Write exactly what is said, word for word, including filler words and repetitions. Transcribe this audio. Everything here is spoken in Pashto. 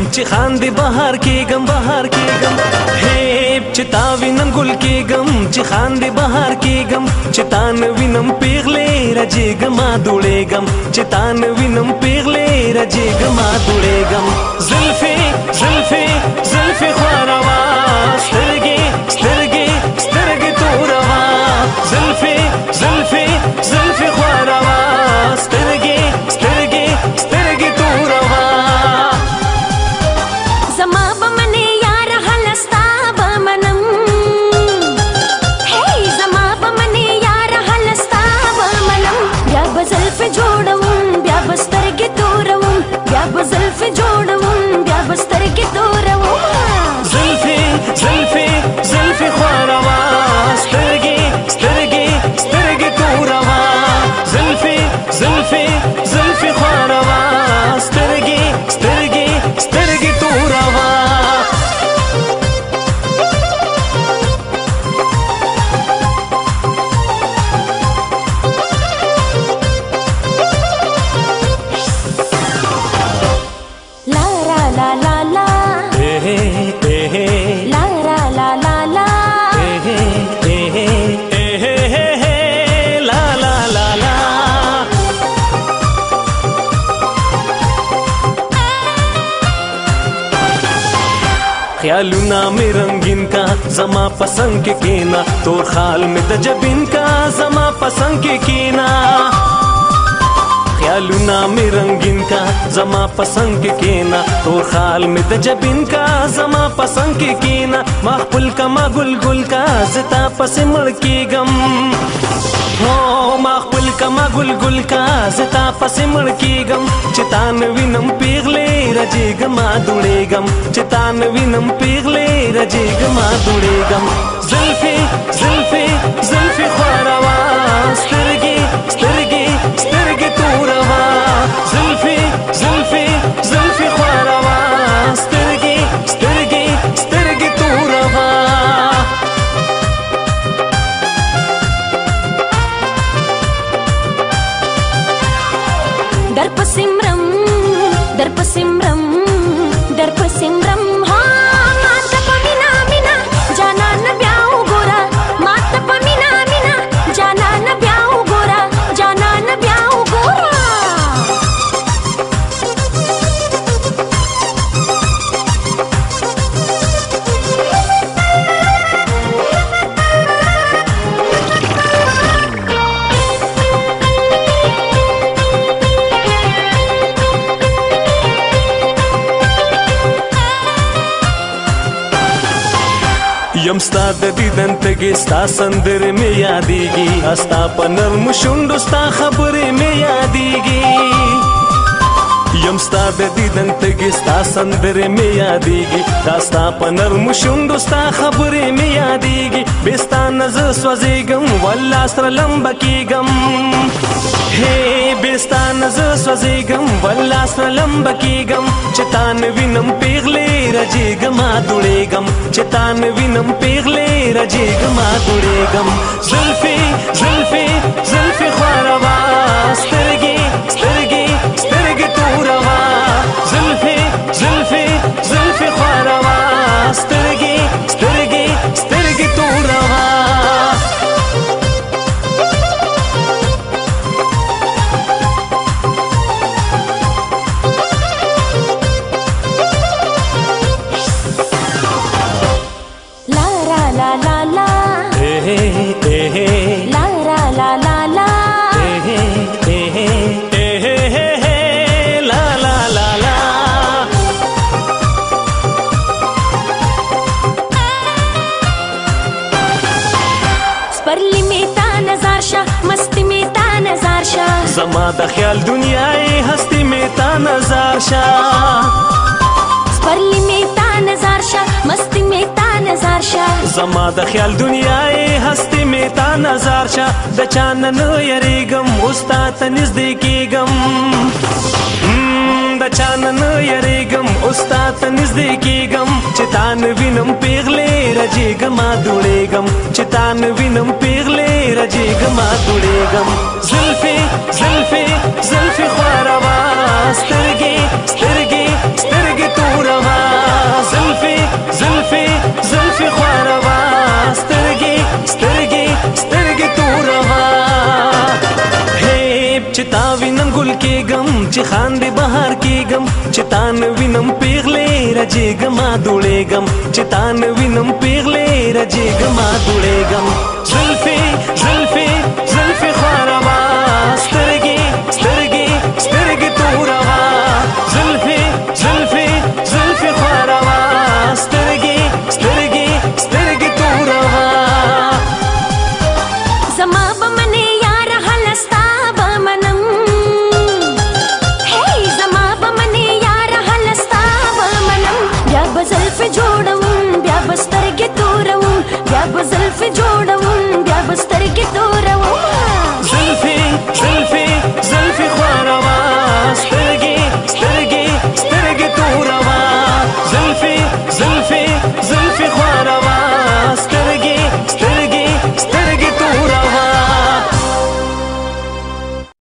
چې خاندې بهار کېږم بهار کېږم هیب چې تا وینم ګل کېږم چې خاندې بهار کېږم چې تا نه وینم پیغلې رجېږم دوړېږم چې تا نه وینم پیغلې رجېږم دوړېږم زلفې زلفې زلفې خواروا سترګې سترګې سترګې توروا زلفې زلفې زلفې خواروا سترګې سترګې سترګې توروا زما به منې یاره هله ستا به منم هی زما به منې یاره هله ستا به منم بیا به زلفې جوړوم بیا به سترګې توروم بیا به زلفې جوړوم بیا به سترګې توروم زلفې زلفې زلفې خواروا سترګې سترګې سترګې توروا زلفې زلفې زلفې خواروا سترګې سترګې سترګې توروا لا را لا لا لا اے اے اے لا را لا لا لا اے اے اے لا لا لا لا خیالونه مې رنگین کا زما پسند کې کینا تور خال مې د جبین کا زما پسند کې کینا خیالونه مې رنگین کا زما پسند کې کینا تور خال مې د جبین کا زما پسند کې کینا ما خپل کما ګل ګل کا زتا پسې مړ کېږم هو ما خپل کما ګل ګل کا زتا پسې مړ کېږم چې تا نه وینم پیغلې رجېږم دوړېږم چې تا نه وینم پیغلې رجېږم دوړېږم زلفې زلفې زلفې خواروا سترګې سترګې سترګې توروا زلفې زلفې زلفې خواروا سترګې سترګې سترګې توروا در پسمرم در پسمرم در پسمرم ها ماته په مینا مینا جانان بیا وګوره ماته په مینا مینا جانان بیا وګوره جانان بیا وګوره یم ستا د دیدن تږي ستا سندرې مې یادېږي ستا په نرمو شونډو ستا خبرې مې یادېږي یم ستا د دیدن تږي ستا سندرې مې یادېږي دا ستا په نرمو شونډو ستا خبرې مې یادېږي بې ستا نه زه سوځېږم والله سره لمبه کېږم هې بې ستا نه زه سوځېږم والله سره لمبه کېږم چې تا نه وینم پیغلې رجېږم دوړېږم چې تا نه وینم پیغلې رجېږم دوړېږم زلفې زلفې زلفې خواروا سترګې سترګې سترګې توروا زلفې زلفې زلفې خواروا سترګې سترګې سترګې توروا لا را لا لا لا اے اے لا را لا لا لا لا لا لا لا سپرلی می تا نظر شا مستی می تا نظر شا زما د خیال دنیای هستی می تا نظر شا سپرلی می تا نظر شا مستی می تا نظر شا زما د خیال دنیای هستی می تا نظر شا د چان نه یریګم اوستا ته نږدې کېږم د چان نه یریګم اوستا ته نږدې کېږم چې تا نه وینم پیغلې رجېږم دوړېږم چې تا نه وینم پیغلې رجېږم دوړېږم زلفې زلفې زلفې خواروا سترګې سترګې سترګې توروا کېږم چې خاندې بهار کېږم چې تا نه وینم پیغلې رجېږم دوړېږم چې تا نه وینم پیغلې رجېږم دوړېږم زلفې زلفې زلفې خواروا سترګې سترګې سترګې توروا زلفې زلفې زلفې خواروا سترګې سترګې سترګې توروا زما به منې یاره هله ستا به منم هی زما به منې یاره هله ستا به منم بیا به زلفې جوړوم بیا به سترګې توروم بیا به زلفې جوړوم